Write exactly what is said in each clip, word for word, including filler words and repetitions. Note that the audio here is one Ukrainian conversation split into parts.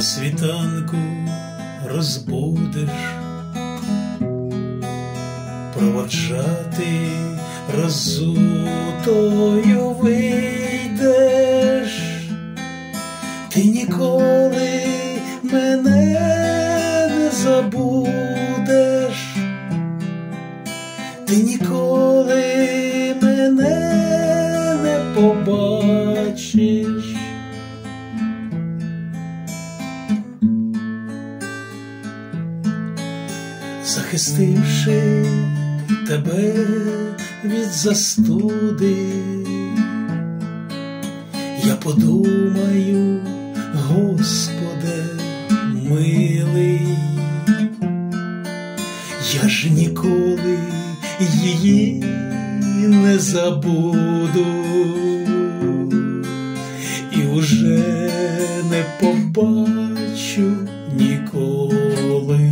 світанку розбудиш, проводжати роззутою вийдеш. Ти ніколи мене не забудеш, ти ніколи мене не побачиш. Захистивши тебе від застуди, я подумаю, Господи милий, я ж ніколи її не забуду і уже не побачу ніколи.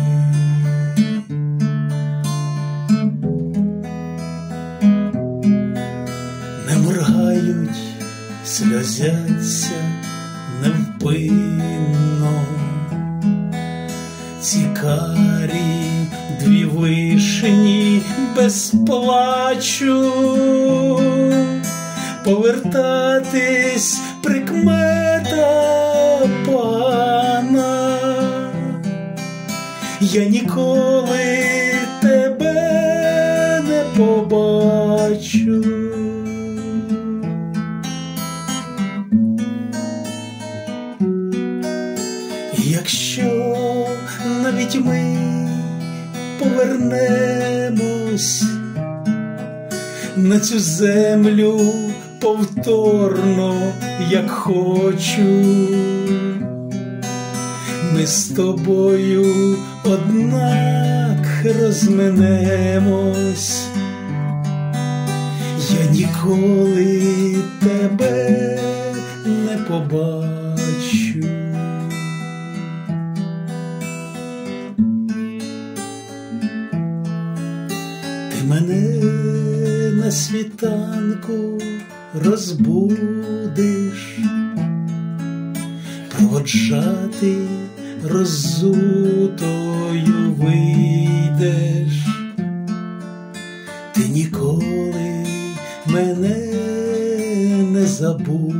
Не моргають, сльозяться невпинно ці карі дві вишні без плачу. Повертатись прикмета пана, я ніколи тебе не побачу. Якщо навіть ми повернемось на цю землю повторно, як хочу, ми з тобою однак розминемось. Я ніколи тебе не побачу. Ти мене на світанку розбудиш, проводжати роззутою вийдеш. Ти ніколи мене не забудеш,